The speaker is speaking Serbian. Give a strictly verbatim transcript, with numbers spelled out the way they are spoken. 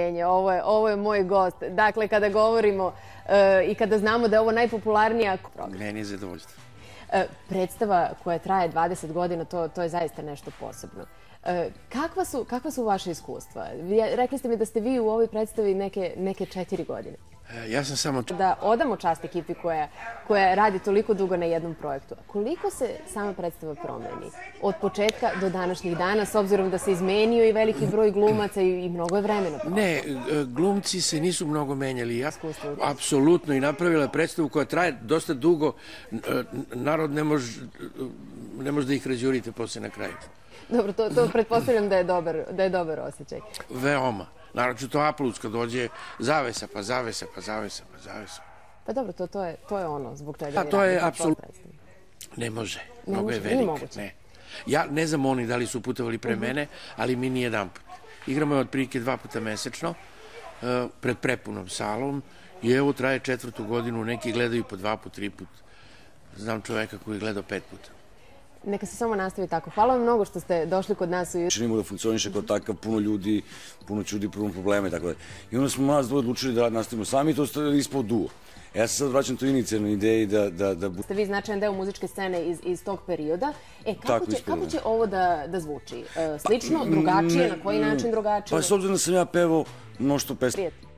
Ovo je, ovo je moj gost. Dakle, kada govorimo uh, i kada znamo da je ovo najpopularnija program. Meni je zadovoljstvo. Uh, predstava koja traje dvadeset godina, to, to je zaista nešto posebno. Uh, kakva, su, kakva su vaše iskustva? Rekli ste mi da ste vi u ovoj predstavi neke, neke četiri godine. Ja sam samo... Da odamo čast ekipi koja, koja radi toliko dugo na jednom projektu. Koliko se sama predstava promeni od početka do današnjih dana, s obzirom da se izmenio i veliki broj glumaca i, i mnogo je vremena prošlo? Ne, glumci se nisu mnogo menjali. Ja, apsolutno, i napravila je predstavu koja traje dosta dugo. Narod ne može, ne može da ih razjurite posle na kraju. Dobro, to, to pretpostavljam da je dobar, da je dobar osjećaj. Veoma. Naročito aplauz kad dođe zavesa, pa zavesa, pa zavesa, pa zavesa. Pa dobro, to, to, je, to je ono zbog čega A to je apsolutno... Ne može. Mnogo je velik. Ne. Ja ne znam oni da li su putovali pre mene, ali mi ni jedan put. Igramo je otprilike dva puta mesečno, pred prepunom salom, i evo traje četvrtu godinu, neki gledaju po dva put, tri put. Znam čoveka koji je gledao pet puta. Neka se samo nastavi tako. Hvala vam mnogo što ste došli kod nas u jutru. Činimo da funkcioniše kao takav, puno ljudi, puno ljudi, puno problema i tako da. I onda smo nas dvoje odlučili da nastavimo sami i to ste ispao duo. Ja se sad vraćam toj inicijalnoj ideji da... da, da... Ste vi značajan deo muzičke scene iz, iz tog perioda. E, kako, će, kako će ovo da, da zvuči? Slično, drugačije, na koji način drugačije? Pa s obzirom da sam ja pevao mnoštvo pesma.